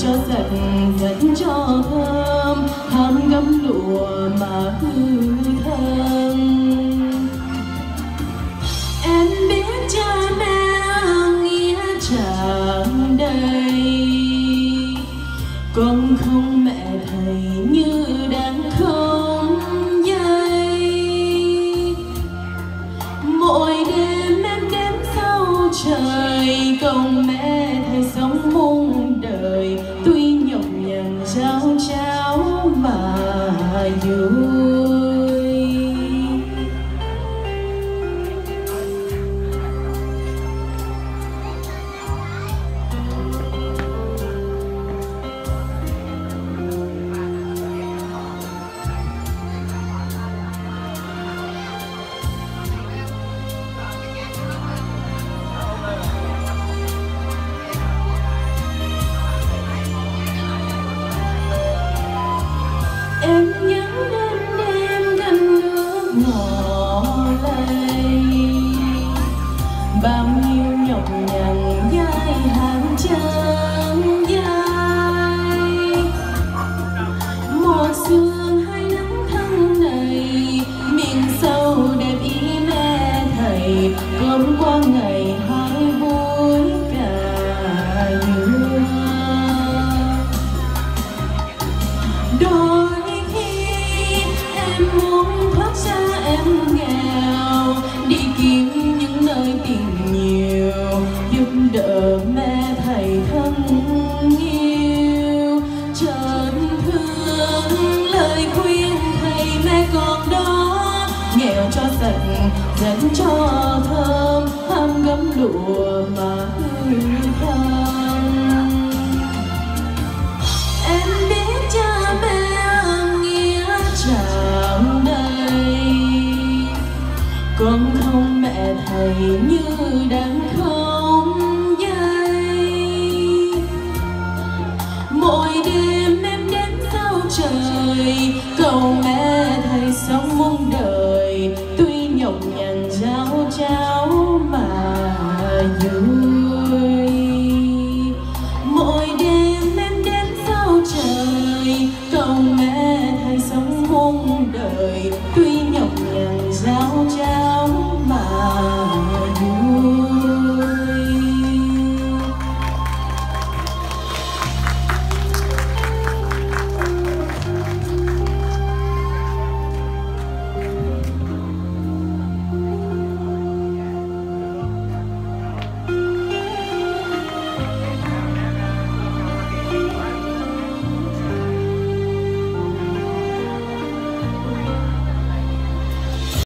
cho sạch dần cho thơm, ham gấm lụa mà hư thân. Em biết cha mẹ nghĩa tràn đầy, con không mẹ thầy như đang không dây. Mỗi đêm em đếm sau trời, cầu mẹ thầy sống muôn đời. Tuy nhọc nhằn trao cháo mà vui. Em nhớ đêm đêm canh nước ngỏ lây, bao nhiêu nhọc nhằn dài hàng chân dài. Mùa sương hai nắng thân này, miền sâu đẹp ý mẹ thầy. Cơm qua ngày hai buổi cà dừa. Đôi muốn thoát xa em nghèo, đi kiếm những nơi tiền nhiều, giúp đỡ mẹ thầy thân yêu. Chợt thương lời khuyên thầy mẹ con đó, nghèo cho sạch dần cho thơm, ham gấm lụa mà hư thân. Em biết cha mẹ tràn đầy, con không mẹ thầy như đang không dây. Mỗi đêm em đến sau trời, cầu mẹ thầy sống muôn đời. Tuy nhọc nhằn trao cháo mà vui.